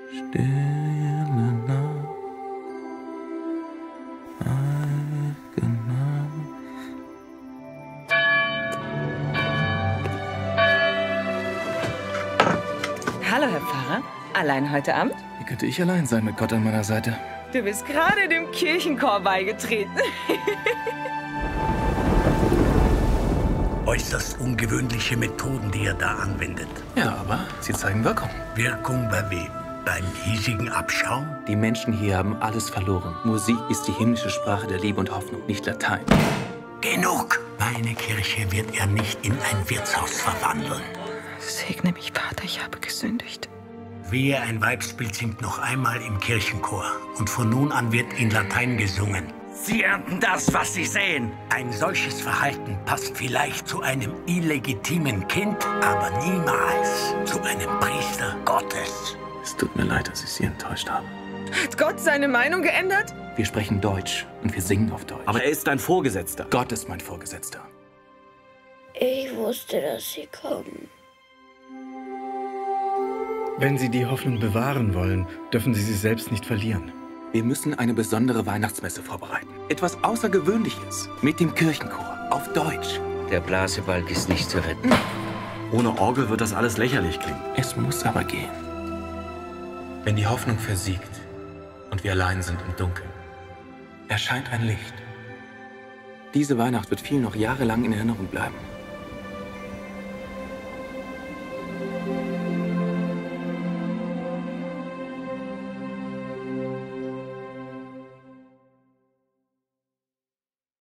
Stille Nacht, heilige Nacht. Hallo, Herr Pfarrer. Allein heute Abend? Wie könnte ich allein sein mit Gott an meiner Seite? Du bist gerade dem Kirchenchor beigetreten. Äußerst ungewöhnliche Methoden, die er da anwendet. Ja, aber sie zeigen Wirkung. Wirkung bei wem? Beim hiesigen Abschaum? Die Menschen hier haben alles verloren. Musik ist die himmlische Sprache der Liebe und Hoffnung, nicht Latein. Genug! Meine Kirche wird er nicht in ein Wirtshaus verwandeln. Segne mich, Vater, ich habe gesündigt. Wehe, ein Weibsbild singt noch einmal im Kirchenchor. Und von nun an wird in Latein gesungen. Sie ernten das, was Sie sehen. Ein solches Verhalten passt vielleicht zu einem illegitimen Kind, aber niemals zu einem Priester Gottes. Es tut mir leid, dass ich Sie enttäuscht habe. Hat Gott seine Meinung geändert? Wir sprechen Deutsch und wir singen auf Deutsch. Aber er ist dein Vorgesetzter. Gott ist mein Vorgesetzter. Ich wusste, dass sie kommen. Wenn Sie die Hoffnung bewahren wollen, dürfen Sie sie selbst nicht verlieren. Wir müssen eine besondere Weihnachtsmesse vorbereiten. Etwas Außergewöhnliches. Mit dem Kirchenchor. Auf Deutsch. Der Blasebalg ist nicht zu retten. Ohne Orgel wird das alles lächerlich klingen. Es muss aber gehen. Wenn die Hoffnung versiegt und wir allein sind im Dunkeln, erscheint ein Licht. Diese Weihnacht wird vielen noch jahrelang in Erinnerung bleiben.